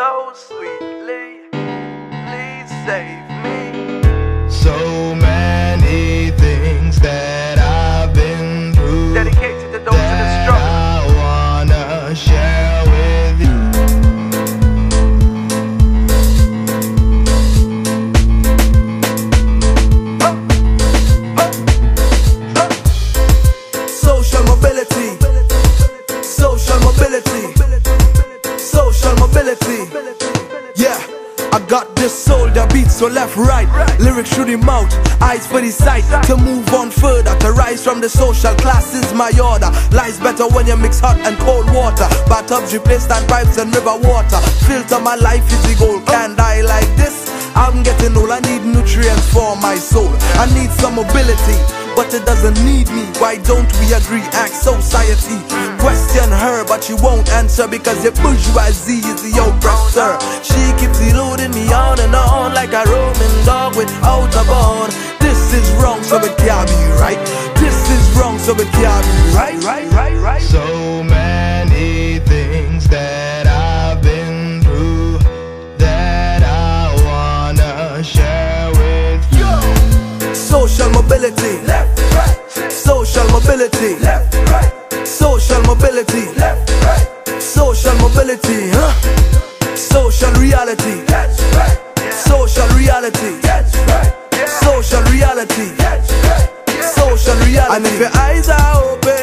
so sweetly. Please save me. So many things that I've been through, Dedicated to those in the struggle. I wanna share with you. Social mobility, social mobility, social mobility. Yeah, I got this soul that beats so left, right. Lyrics through the mouth, eyes for the sight. To move on further, to rise from the social class is my order. Life's better when you mix hot and cold water. Bathtubs replace standpipes and river water. Filter my life is the goal, can't die like this. I'm getting old, I need nutrients for my soul. I need some mobility, but it doesn't need me. Why don't we agree? Ask society. Question her, but she won't answer because the bourgeoisie is the oppressor. She keeps eluding me on and on like a roaming dog without a bone. This is wrong, so it can't be right. This is wrong, so it can't be right. So many things that I've been through that I wanna share with you. Social mobility, Left, right, social mobility, left, right, social mobility, left, right, social mobility, social reality, that's right, social reality, that's right, social reality, that's right, social reality. And if your eyes are open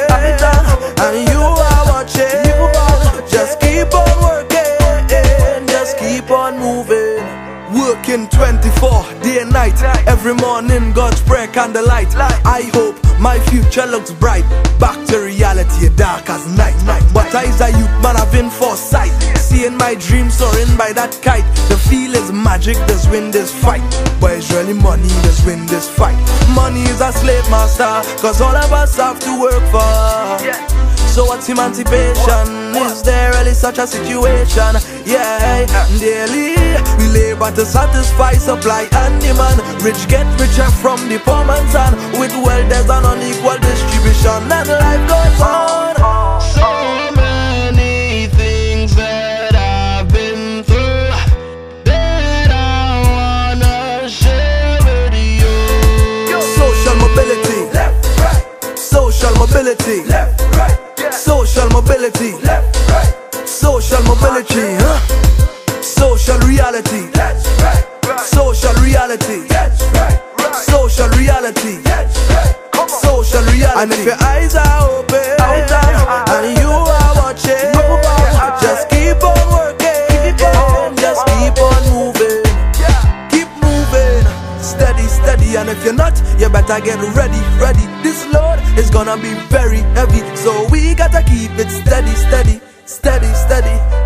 and you are watching, just keep on working, just keep on moving. Working 24, day and night. Every morning God's prayer candlelight. I hope my future looks bright. Back to reality, dark as night. But I as a youth man having foresight, seeing my dreams soaring by that kite. The feel is magic, there's win this fight. But it's really money, there's win this fight. Money is a slave master, cause all of us have to work for. So what's emancipation? Is there really such a situation? Yeah, daily we labor to satisfy supply and demand. Rich get richer from the poor man's hand, with wealth there's an unequal distribution, and life goes on. So many things that I've been through that I wanna share with you. Social mobility, left, right, social mobility, left, right, social mobility, left, right, social mobility, social reality, that's right, social reality, that's right, social reality, that's right. Come on. social reality. And if your eyes are open and you are watching, just keep on working, just keep on moving, keep moving, steady, steady. And if you're not, you better get ready, ready. This load is gonna be very heavy, so we gotta keep it steady, steady, steady, steady.